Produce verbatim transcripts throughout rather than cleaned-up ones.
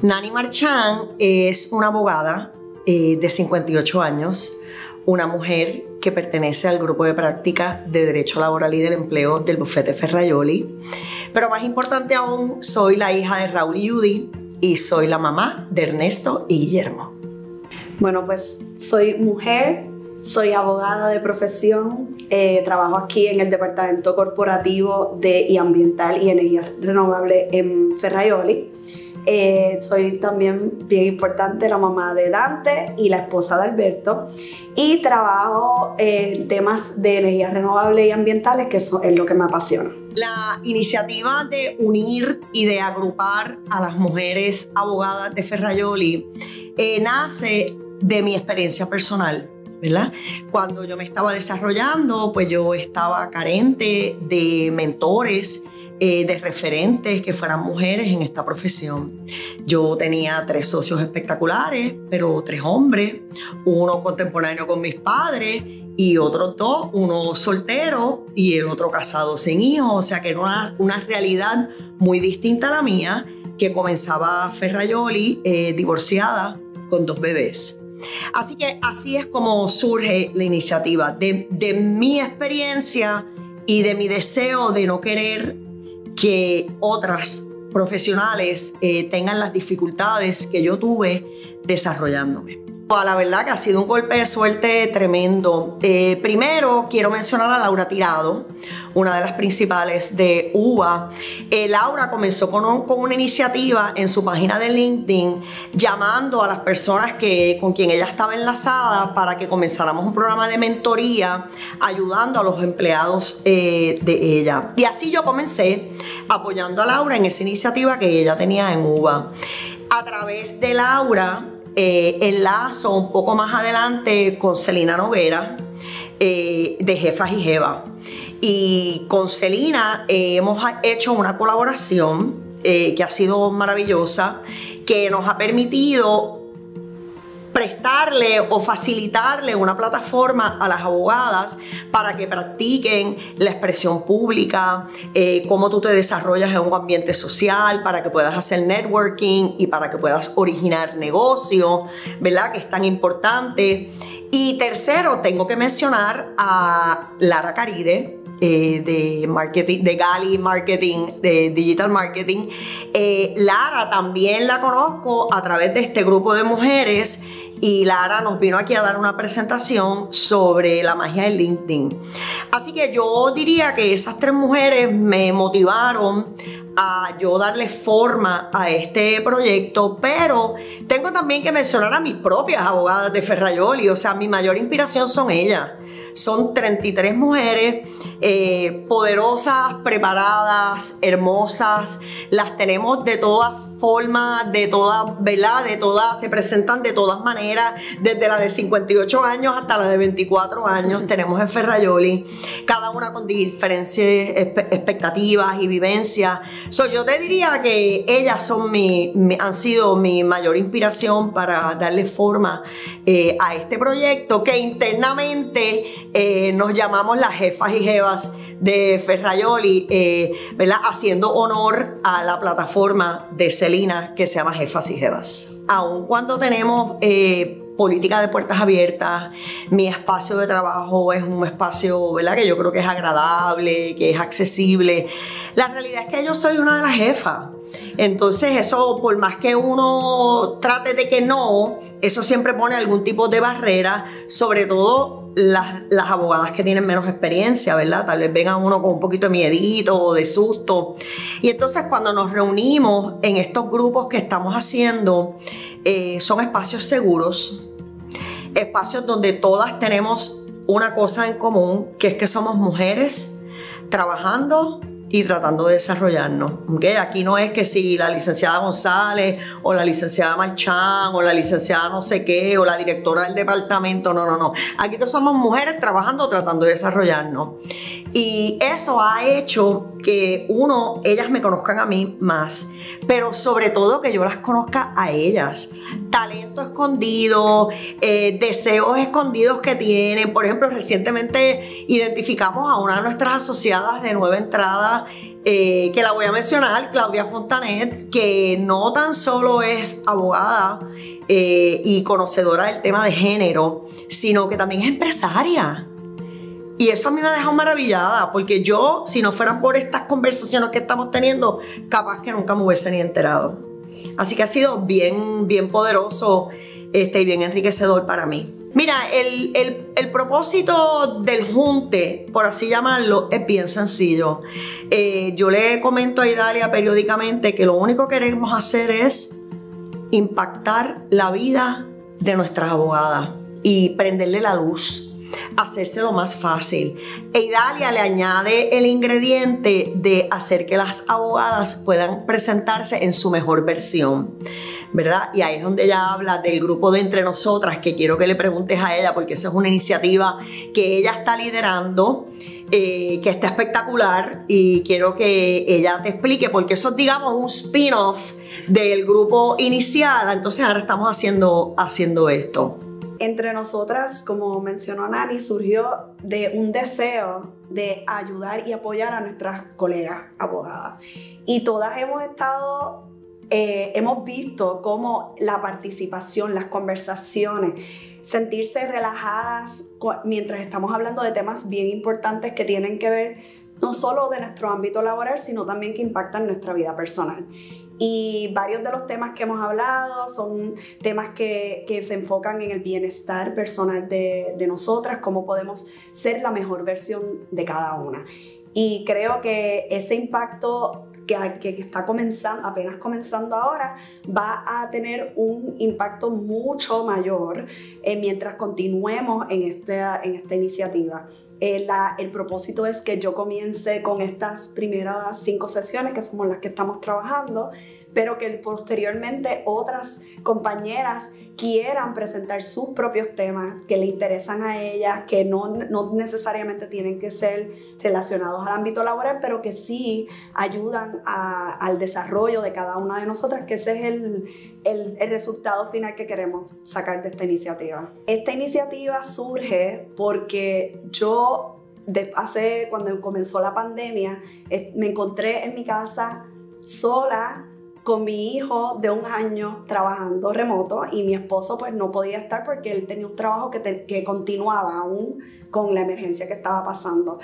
Nani Marchán es una abogada eh, de cincuenta y ocho años, una mujer que pertenece al grupo de práctica de Derecho Laboral y del Empleo del bufete Ferrajoli. Pero más importante aún, soy la hija de Raúl y Judy y soy la mamá de Ernesto y Guillermo. Bueno, pues soy mujer, soy abogada de profesión, eh, trabajo aquí en el Departamento Corporativo de y Ambiental y Energía Renovable en Ferrajoli. Eh, soy también, bien importante, la mamá de Dante y la esposa de Alberto, y trabajo en temas de energías renovables y ambientales, que eso es lo que me apasiona. La iniciativa de unir y de agrupar a las mujeres abogadas de Ferrajoli eh, nace de mi experiencia personal, ¿verdad? Cuando yo me estaba desarrollando, pues yo estaba carente de mentores, Eh, de referentes que fueran mujeres en esta profesión. Yo tenía tres socios espectaculares, pero tres hombres, uno contemporáneo con mis padres y otros dos, uno soltero y el otro casado sin hijos, o sea que era una, una realidad muy distinta a la mía, que comenzaba Ferrajoli eh, divorciada con dos bebés. Así que así es como surge la iniciativa, de, de mi experiencia y de mi deseo de no querer que otras profesionales eh, tengan las dificultades que yo tuve desarrollándome. La verdad que ha sido un golpe de suerte tremendo. Eh, primero quiero mencionar a Laura Tirado, una de las principales de U B A. Eh, Laura comenzó con, un, con una iniciativa en su página de LinkedIn llamando a las personas que, con quien ella estaba enlazada para que comenzáramos un programa de mentoría ayudando a los empleados eh, de ella. Y así yo comencé apoyando a Laura en esa iniciativa que ella tenía en U B A. A través de Laura, Eh, enlazo un poco más adelante con Celina Noguera eh, de Jefas y Jeva, y con Celina eh, hemos hecho una colaboración eh, que ha sido maravillosa, que nos ha permitido prestarle o facilitarle una plataforma a las abogadas para que practiquen la expresión pública, eh, cómo tú te desarrollas en un ambiente social, para que puedas hacer networking y para que puedas originar negocio, ¿verdad? Que es tan importante. Y tercero, tengo que mencionar a Lara Caride, Eh, de marketing, de Gali Marketing, de Digital Marketing. Eh, Lara también la conozco a través de este grupo de mujeres, y Lara nos vino aquí a dar una presentación sobre la magia de LinkedIn. Así que yo diría que esas tres mujeres me motivaron a yo darle forma a este proyecto, pero tengo también que mencionar a mis propias abogadas de Ferrajoli. O sea, mi mayor inspiración son ellas. Son treinta y tres mujeres eh, poderosas, preparadas, hermosas. Las tenemos de todas formas, de todas, ¿verdad? De todas, se presentan de todas maneras, desde la de cincuenta y ocho años hasta la de veinticuatro años tenemos en Ferrajoli, cada una con diferentes expectativas y vivencias. So, yo te diría que ellas son mi, mi, han sido mi mayor inspiración para darle forma eh, a este proyecto, que internamente eh, nos llamamos las Jefas y Jevas de Ferrajoli, eh, ¿verdad? Haciendo honor a la plataforma de Celina que se llama Jefas y Jevas. Aun cuando tenemos eh, política de puertas abiertas, mi espacio de trabajo es un espacio, ¿verdad?, que yo creo que es agradable, que es accesible. La realidad es que yo soy una de las jefas. Entonces eso, por más que uno trate de que no, eso siempre pone algún tipo de barrera, sobre todo las, las abogadas que tienen menos experiencia, ¿verdad? Tal vez vengan uno con un poquito de miedito o de susto. Y entonces cuando nos reunimos en estos grupos que estamos haciendo, eh, son espacios seguros, espacios donde todas tenemos una cosa en común, que es que somos mujeres trabajando y tratando de desarrollarnos, ¿okay? Aquí no es que si la licenciada González o la licenciada Marchán o la licenciada no sé qué o la directora del departamento, no, no, no. Aquí todos somos mujeres trabajando, tratando de desarrollarnos. Y eso ha hecho que, uno, ellas me conozcan a mí más, pero sobre todo que yo las conozca a ellas. Talento escondido, eh, deseos escondidos que tienen. Por ejemplo, recientemente identificamos a una de nuestras asociadas de nueva entrada, eh, que la voy a mencionar, Claudia Fontanet, que no tan solo es abogada eh, y conocedora del tema de género, sino que también es empresaria. Y eso a mí me ha dejado maravillada, porque yo, si no fueran por estas conversaciones que estamos teniendo, capaz que nunca me hubiese ni enterado. Así que ha sido bien, bien poderoso este, y bien enriquecedor para mí. Mira, el, el, el propósito del junte, por así llamarlo, es bien sencillo. Eh, yo le comento a Idalia periódicamente que lo único que queremos hacer es impactar la vida de nuestras abogadas y prenderle la luz, hacérselo más fácil. E Idalia le añade el ingrediente de hacer que las abogadas puedan presentarse en su mejor versión, ¿verdad? Y ahí es donde ella habla del grupo de Entre Nosotras, que quiero que le preguntes a ella, porque esa es una iniciativa que ella está liderando, eh, que está espectacular, y quiero que ella te explique, porque eso es, digamos, un spin-off del grupo inicial. Entonces ahora estamos haciendo, haciendo esto. Entre Nosotras, como mencionó Nani, surgió de un deseo de ayudar y apoyar a nuestras colegas abogadas. Y todas hemos estado, eh, hemos visto cómo la participación, las conversaciones, sentirse relajadas mientras estamos hablando de temas bien importantes que tienen que ver no solo de nuestro ámbito laboral, sino también que impactan nuestra vida personal. Y varios de los temas que hemos hablado son temas que, que se enfocan en el bienestar personal de, de nosotras, cómo podemos ser la mejor versión de cada una. Y creo que ese impacto que, que está comenzando, apenas comenzando ahora, va a tener un impacto mucho mayor eh, mientras continuemos en esta, en esta iniciativa. Eh, la, el propósito es que yo comience con estas primeras cinco sesiones, que somos las que estamos trabajando, pero que posteriormente otras compañeras quieran presentar sus propios temas que le interesan a ellas, que no, no necesariamente tienen que ser relacionados al ámbito laboral, pero que sí ayudan a, al desarrollo de cada una de nosotras, que ese es el, el, el resultado final que queremos sacar de esta iniciativa. Esta iniciativa surge porque yo, de, hace, cuando comenzó la pandemia, eh, me encontré en mi casa sola, con mi hijo de un año trabajando remoto, y mi esposo pues no podía estar porque él tenía un trabajo que, te, que continuaba aún con la emergencia que estaba pasando.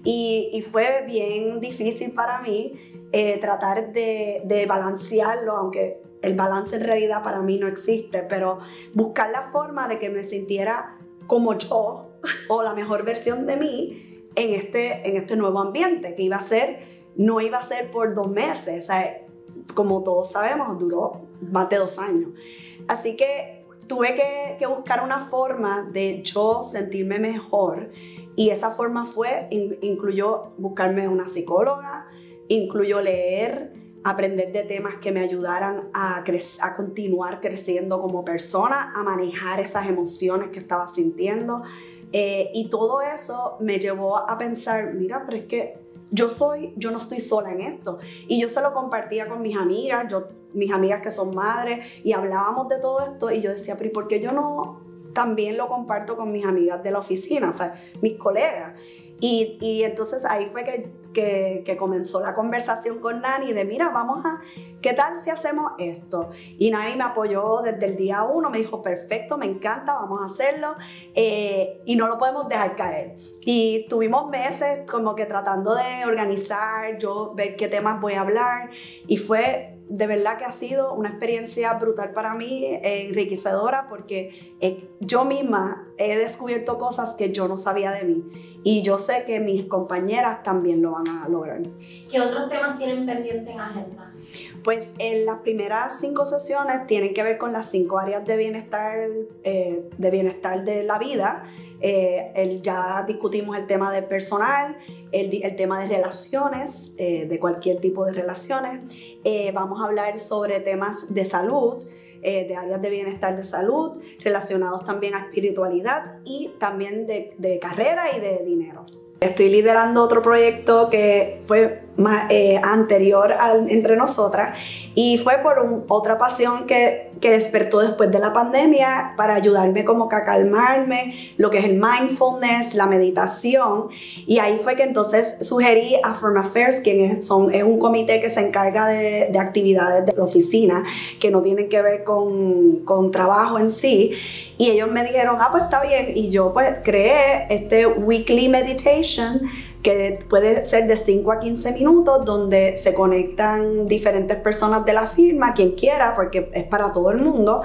Y, y fue bien difícil para mí eh, tratar de, de balancearlo, aunque el balance en realidad para mí no existe, pero buscar la forma de que me sintiera como yo o la mejor versión de mí en este, en este nuevo ambiente que iba a ser, no iba a ser por dos meses, o sea, como todos sabemos, duró más de dos años. Así que tuve que, que buscar una forma de yo sentirme mejor, y esa forma fue, in, incluyó buscarme una psicóloga, incluyó leer, aprender de temas que me ayudaran a, a continuar creciendo como persona, a manejar esas emociones que estaba sintiendo. Eh, y todo eso me llevó a pensar, mira, pero es que Yo soy, yo no estoy sola en esto. Y yo se lo compartía con mis amigas, yo, mis amigas que son madres, y hablábamos de todo esto, y yo decía, pero ¿y por qué yo no también lo comparto con mis amigas de la oficina, o sea, mis colegas? Y, y entonces ahí fue que, que, que comenzó la conversación con Nani de, mira, vamos a, ¿qué tal si hacemos esto? Y Nani me apoyó desde el día uno, me dijo, perfecto, me encanta, vamos a hacerlo, eh, y no lo podemos dejar caer. Y tuvimos meses como que tratando de organizar, yo ver qué temas voy a hablar, y fue de verdad que ha sido una experiencia brutal para mí, eh, enriquecedora, porque eh, yo misma he descubierto cosas que yo no sabía de mí, y yo sé que mis compañeras también lo van a lograr. ¿Qué otros temas tienen pendiente en agenda? Pues en las primeras cinco sesiones tienen que ver con las cinco áreas de bienestar, eh, de bienestar de la vida. Eh, el, ya discutimos el tema de personal, el, el tema de relaciones, eh, de cualquier tipo de relaciones. Eh, vamos a hablar sobre temas de salud, eh, de áreas de bienestar de salud, relacionados también a espiritualidad y también de, de carrera y de dinero. Estoy liderando otro proyecto que fue más, eh, anterior al, entre nosotras, y fue por un, otra pasión que, que despertó después de la pandemia para ayudarme como que a calmarme, lo que es el mindfulness, la meditación, y ahí fue que entonces sugerí a Firm Affairs, quien es, son, es un comité que se encarga de, de actividades de oficina que no tienen que ver con, con trabajo en sí, y ellos me dijeron, ah, pues está bien, y yo pues creé este weekly meditation que puede ser de cinco a quince minutos, donde se conectan diferentes personas de la firma, quien quiera, porque es para todo el mundo,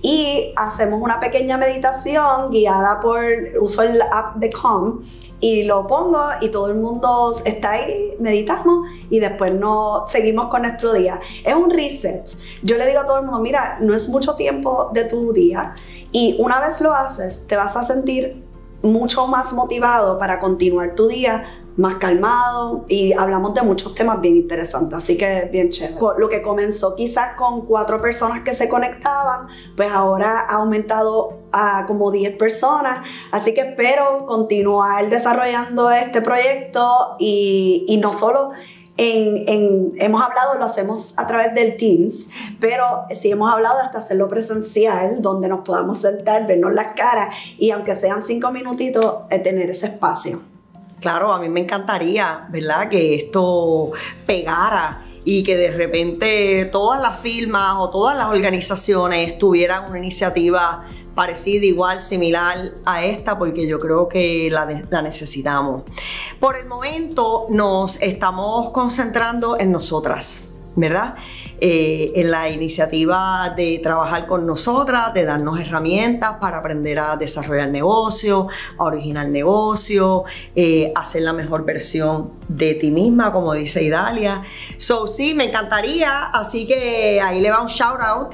y hacemos una pequeña meditación guiada por, uso el app de Calm, y lo pongo y todo el mundo está ahí, meditamos y después nos seguimos con nuestro día. Es un reset. Yo le digo a todo el mundo, mira, no es mucho tiempo de tu día, y una vez lo haces, te vas a sentir mucho más motivado para continuar tu día, más calmado, y hablamos de muchos temas bien interesantes, así que bien chévere. Lo que comenzó quizás con cuatro personas que se conectaban, pues ahora ha aumentado a como diez personas, así que espero continuar desarrollando este proyecto, y, y no solo En, en, hemos hablado, lo hacemos a través del Teams, pero sí hemos hablado hasta hacerlo presencial, donde nos podamos sentar, vernos las caras, y aunque sean cinco minutitos, eh, tener ese espacio. Claro, a mí me encantaría, ¿verdad?, que esto pegara y que de repente todas las firmas o todas las organizaciones tuvieran una iniciativa parecida, igual, similar a esta, porque yo creo que la, la necesitamos. Por el momento nos estamos concentrando en nosotras, ¿verdad? Eh, en la iniciativa de trabajar con nosotras, de darnos herramientas para aprender a desarrollar negocio, a originar negocio, eh, hacer la mejor versión de ti misma, como dice Idalia. So, sí, me encantaría, así que ahí le va un shout out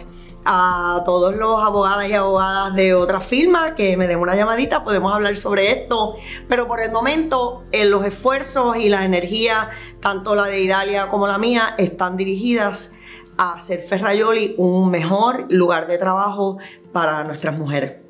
a todos los abogadas y abogadas de otras firmas que me den una llamadita, podemos hablar sobre esto, pero por el momento eh, los esfuerzos y la energía, tanto la de Idalia como la mía, están dirigidas a hacer Ferrajoli un mejor lugar de trabajo para nuestras mujeres.